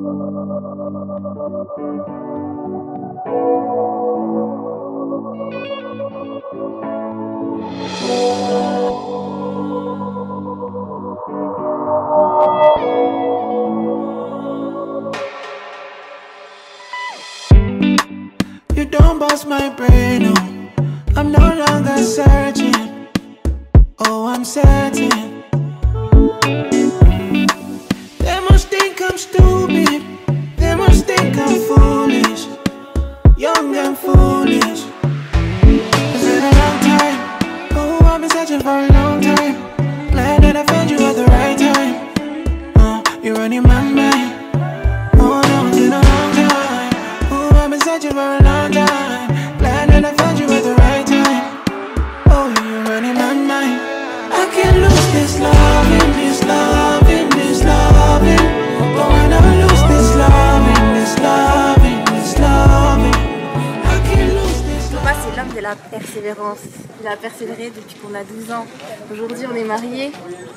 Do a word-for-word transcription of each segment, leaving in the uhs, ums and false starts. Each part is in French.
You don't bust my brain, no. I'm no longer searching. Oh, I'm certain. They must think I'm stupid. They must think I'm foolish. Young and foolish. It's been a long time. Oh, I've been searching for a long time. Glad that I found you at the right time. Oh, you're running my mind. Oh no, it's been a long time. Oh, I've been searching for a long time. Glad that I found you at the right time. Oh, you're running my mind. I can't lose this love in this love in this loving. Don't wanna lose this love in this love in this loving. I can't lose this love. Thomas, c'est l'homme de la persévérance. Il a persévéré depuis qu'on a douze ans. Aujourd'hui, on est mariés.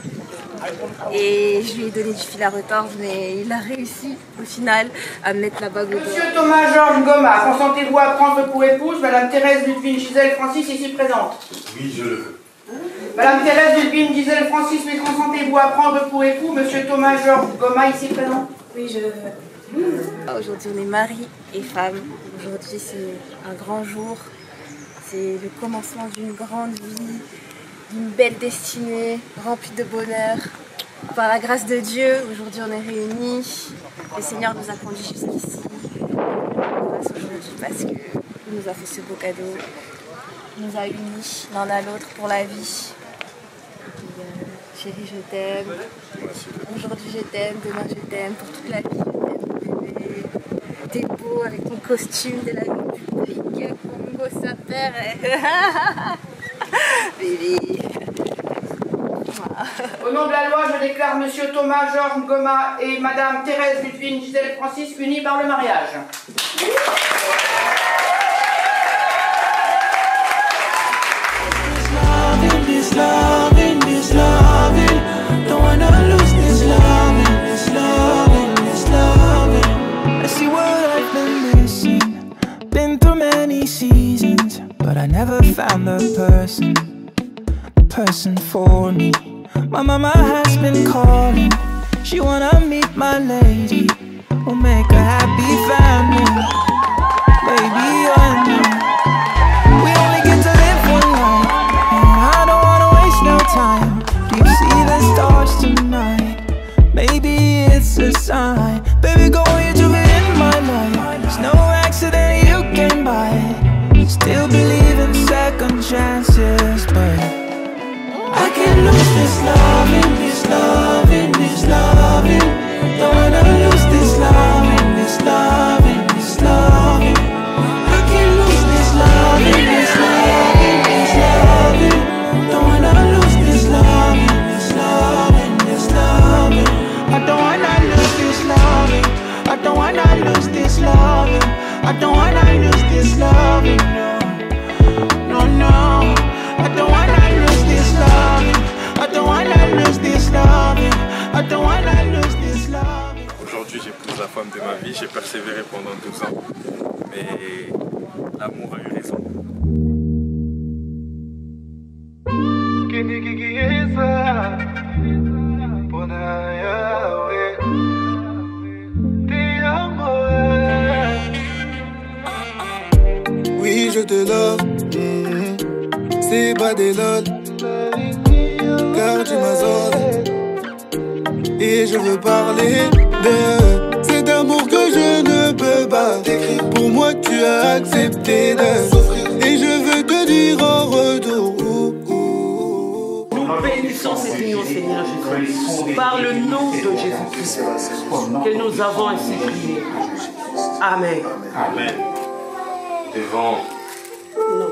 Et je lui ai donné du fil à retordre, mais il a réussi au final à me mettre la bague au doigt. Monsieur Thomas Georges Goma, consentez-vous à prendre pour épouse Madame Thérèse Ludwig Gisèle Francis ici présente? Oui, je le veux. Madame Thérèse Ludwig Gisèle Francis, mais consentez-vous à prendre pour époux Monsieur Thomas Georges Goma ici présent? Oui, je le veux. Aujourd'hui, on est mari et femme. Aujourd'hui, c'est un grand jour. C'est le commencement d'une grande vie, d'une belle destinée, remplie de bonheur. Par la grâce de Dieu, aujourd'hui on est réunis. Le Seigneur nous a conduits jusqu'ici. Grâce aujourd'hui parce qu'il nous a fait ce beau cadeau. Il nous a unis l'un à l'autre pour la vie. Et, euh, chérie, je t'aime. Aujourd'hui je t'aime, demain je t'aime, pour toute la vie je t'aime, bébé. T'es beau avec ton costume de la République Congo, sa père. Bébé. Au nom de la loi, je déclare Monsieur Thomas Georges Goma et Madame Thérèse Ludwig Gisèle Francis unis par le mariage. This loving, this loving, don't wanna lose this loving, this loving, this loving. I see what I've been missing, been through many seasons, but I never found the person, the person for me. My mama has been calling, she wanna meet my lady, we'll make a happy family, baby, you and me. We only get to live one life, and I don't wanna waste no time. Do you see the stars tonight? Maybe it's a sign. Baby, go on, you be in my life. There's no accident you came by. Still believe in second chances, but I can't lose this loving, this loving, this loving. Don't wanna lose this loving, this loving, this loving. I can't lose this loving, this loving, this loving. Don't wanna lose this loving, this loving, this loving. I don't wanna lose this loving. I don't wanna lose this loving. I don't wanna lose this loving. No, no, no. I don't wanna lose this loving. I don't wanna lose this loving. I don't wanna lose this loving. Aujourd'hui, j'épouse la femme de ma vie. J'ai persévéré pendant douze ans, mais l'amour a eu raison. Oui, je te love, mmh. C'est pas des lol, car tu m'as zone. Et je veux parler de cet amour que je ne peux pas décrire. Pour moi tu as accepté de souffrir, et je veux te dire en retour. Nous bénissons cette union, Seigneur Jésus, par le nom de Jésus-Christ, que nous avons ainsi prié. Amen. Amen. Devant non.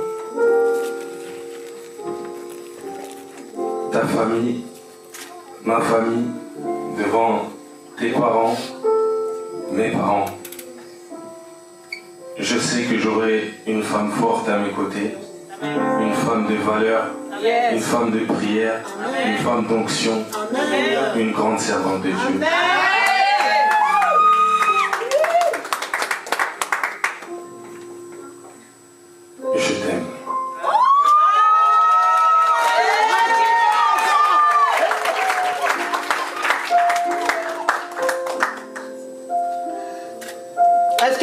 ta famille, ma famille, devant tes parents, mes parents, je sais que j'aurai une femme forte à mes côtés, une femme de valeur, une femme de prière, une femme d'onction, une grande servante de Dieu.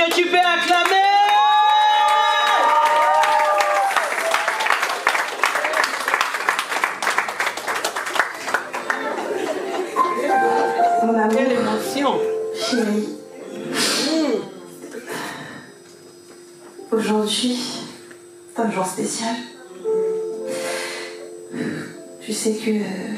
que tu peux acclamer? Mon amour. Quelle émotion. Chérie. Mmh. Aujourd'hui, c'est un jour spécial. Je sais que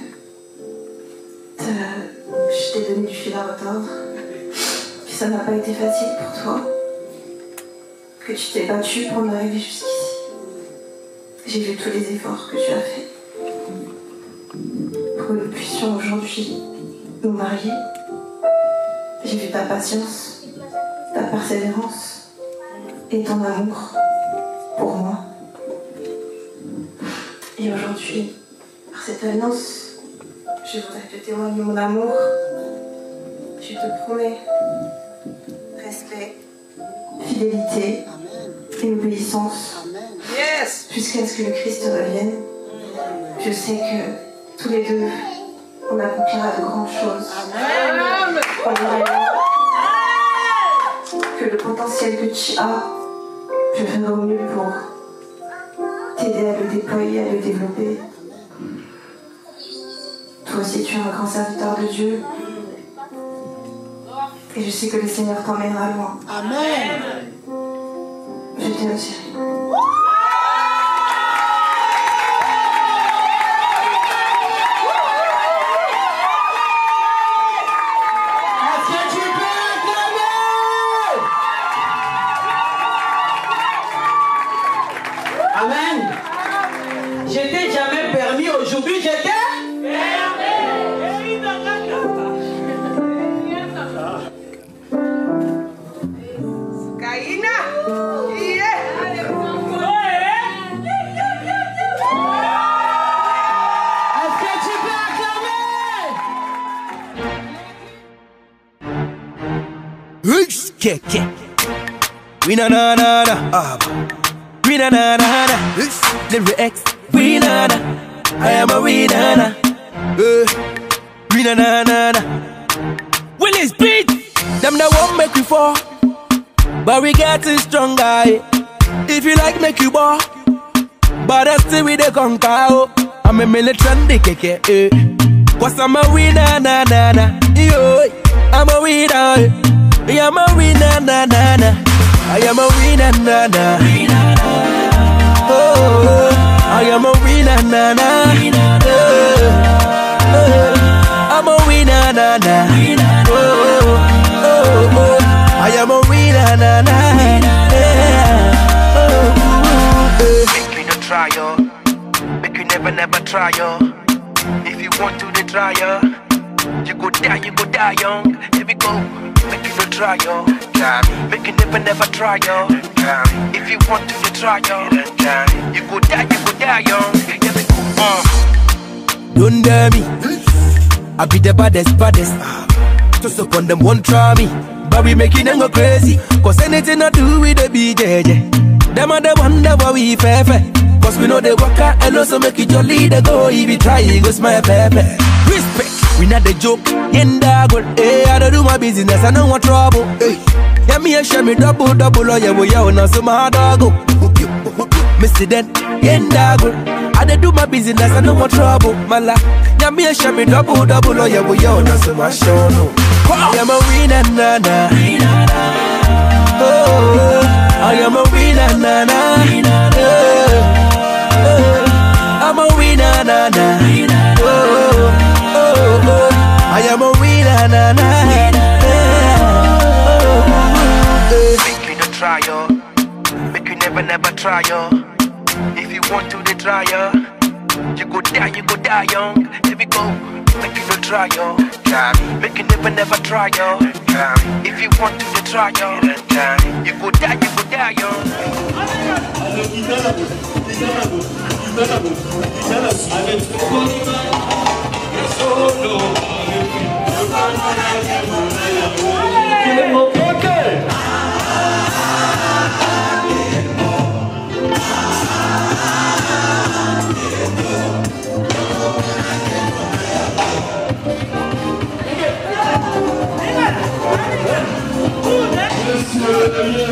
euh, je t'ai donné du fil à retordre, que ça n'a pas été facile pour toi, que tu t'es battu pour en arriver jusqu'ici. J'ai vu tous les efforts que tu as faits pour que nous puissions aujourd'hui nous marier. J'ai vu ta patience, ta persévérance et ton amour pour moi. Et aujourd'hui, par cette alliance, je voudrais te témoigner mon amour. Je te promets respect, fidélité et obéissance. Yes. Jusqu'à ce que le Christ revienne. Je sais que tous les deux, on accomplira de grandes choses. Amen. On verra que le potentiel que tu as, je ferai au mieux pour t'aider à le déployer, à le développer. Toi aussi, tu es un grand serviteur de Dieu. Et je sais que le Seigneur t'emmènera loin. Amen. Je t'aime, chérie. Amen. J'étais jamais permis, aujourd'hui j'étais Kaina. Est-ce que tu peux acclamer? We na na na na, ah. We na na na na, lyrics. We na na, I am a we na na, uh. We na na na na. When it's beat, them that won't make we fall, but we getting stronger. Eh? If you like, make you ball, but I still with the conquer. Oh. I'm a militant, the keke. Eh. Cause I'm a we na na na na, yo. I'm a we na, I'm a we na na na na. I am a winner, na na. Oh, I am a winner, na na. I'm a winner, na na. Oh, oh, oh, I am a winner, na na. Make you no try, yo. Make you never, never try, yo. If you want to, they try, yo. You go die, you go die young. Here we go. Make you no try, yo. Make you never, never try, yo. If you want to, you try, yo. You go die, you go die young. Here we go. Uh. Don't dare me. I be the baddest, baddest. Just upon them, won't try me. But we making them go crazy. Cause anything I do with the B J J. Them are the one that we fair fair. Cause we know they work out and also make it jolly. They go, if you try, it goes my pepper. Respect. We not the joke, in the good. Hey, I don't do my business, I don't want trouble. Hey, yeah, me and share me double, double. Oh, yeah, we are now so my dog. Mister Den, in the good. I don't do my business, I don't want trouble. Mala, yeah, me and share me double, double. Oh, yeah, we are now so my show. No, I am a winner, na na. Oh, I am a winner, na na. I'm a winner, na na. Oh. Oh, oh, I am a winner, na na. Make you no try, yo. Make you never, never try, yo. If you want to, they try, yo. You go die, you go die young. Here we go. Make you no try, yo. Make you never, never try, yo. If you want to, they try, yo. You go die, you go die young. Monsieur le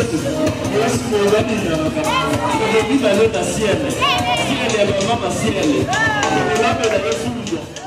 aujourd'hui dans le ciel. Si elle est vraiment ciel, elle est là, mais elle est fou.